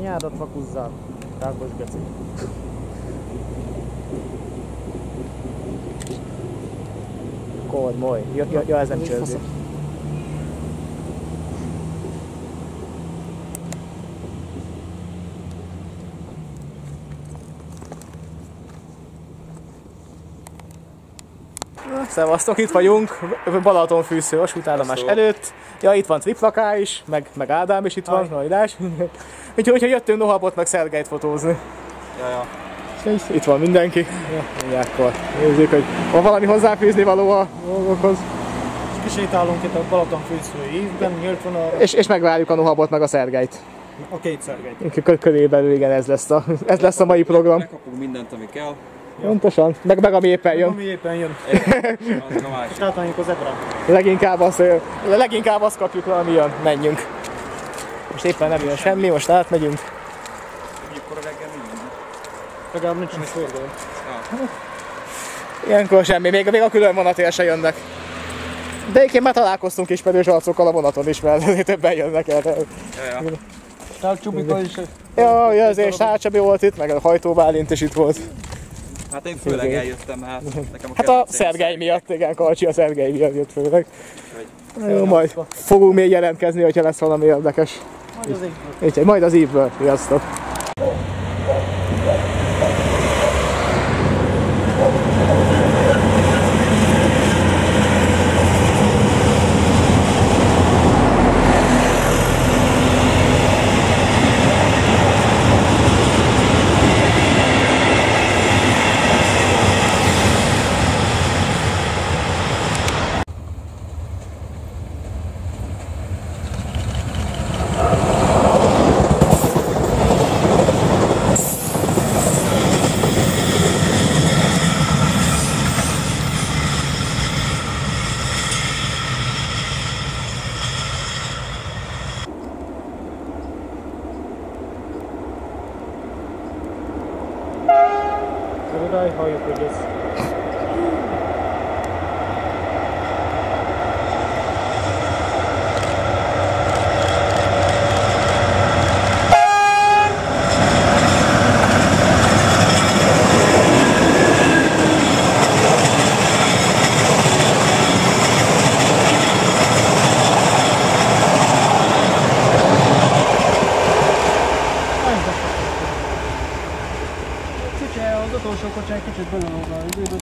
Anyádat vakuzzál. Rákos geci. Kormoly. Ja, ez nem csörgő. Szevasztok, itt vagyunk, Balatonfűző vasútállomás előtt. Ja, itt van Triplaká is, meg Ádám is itt van, Hajdás. Úgyhogy jöttünk Nohabot meg Szergelyt fotózni. Ja. Itt van mindenki. Ja, akkor nézzük, hogy van valami hozzáfűzni való a dolgokhoz. Kisétálunk itt a Balatonfűzői ívben, nyílt van a... És megvárjuk a Nohabot meg a Szergelyt. A két Szergelyt. Körülbelül igen, ez lesz a mai program. Megkapunk mindent, ami kell. Pontosan, meg ami éppen jön. Ami éppen jön. Az a másik. Sátáljunk az ebrán. Leginkább azt kapjuk, ami jön, menjünk. Most éppen nem jön semmi, most átmegyünk. Mikor a reggel mindent. Legalább nincs is forduló. Ilyenkor semmi, még a külön vonatért se jönnek. De egyébként már találkoztunk ismerős arcokkal a vonaton is, mert többen jönnek erre. Ja. Tehát Csubika is. Ja, azért Sárcsabi volt itt, meg a Hajtó Bálint is itt volt. Hát én főleg eljöttem, hát nekem Hát a Szergely miatt, igen, Karcsi a Szergely miatt jött főleg. Úgyhogy... Jó, majd fogunk még jelentkezni, hogyha lesz valami érdekes. Majd az évből. Sziasztok! Halljuk, hogy ez. Az utolsó kocsán kicsit belőle az időt.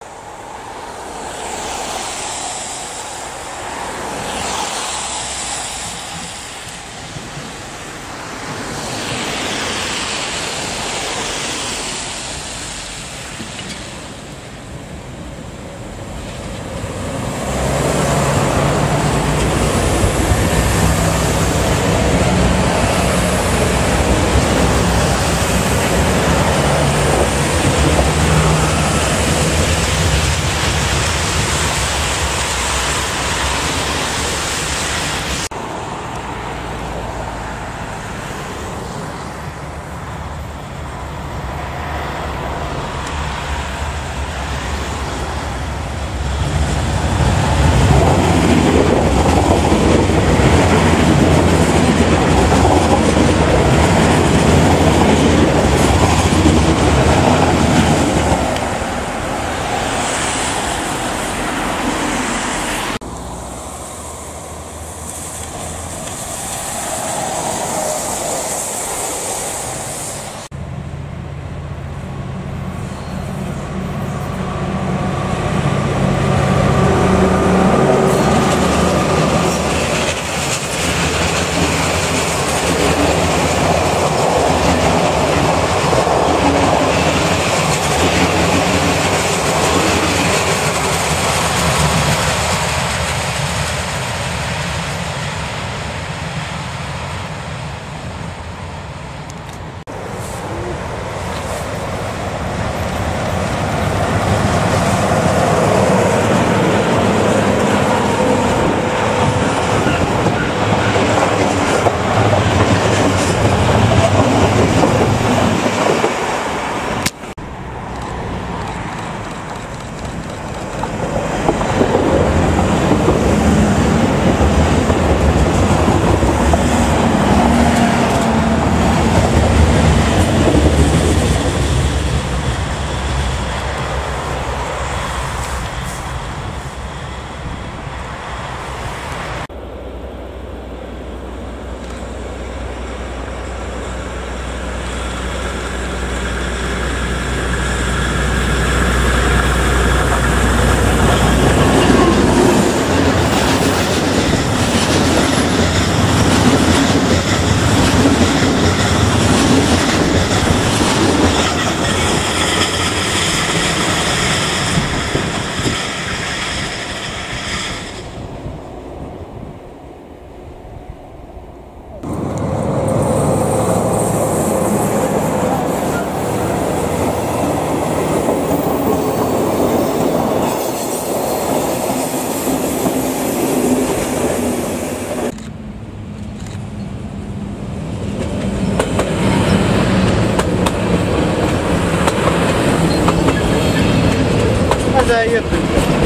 de jöttünk.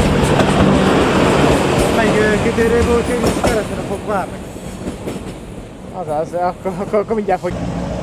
Melyik kitérőből, úgyhogy keresőre fog várni. Azaz, akkor mindjárt, hogy...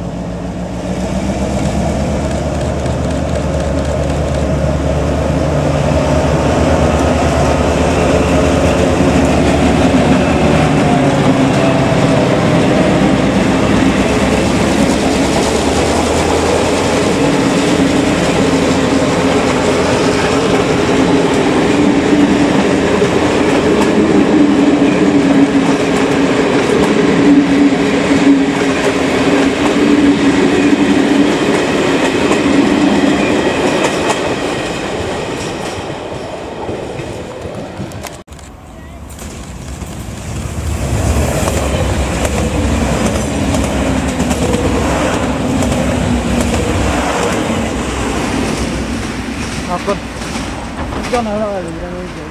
Akkor gyanál előre nézzél.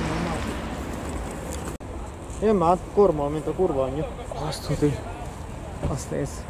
Jön már kormol, mint a kurva anyja. Azt tudni. Azt nézd.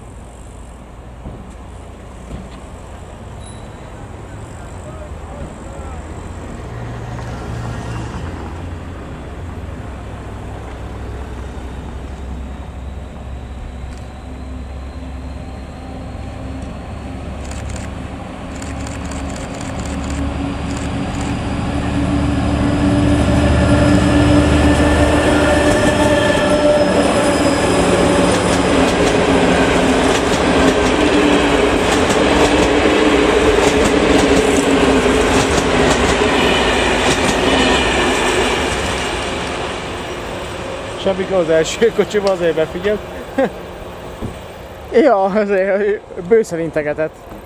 Semmikor az első kocsiba azért befigyelt. Ja, azért bőszen integetett.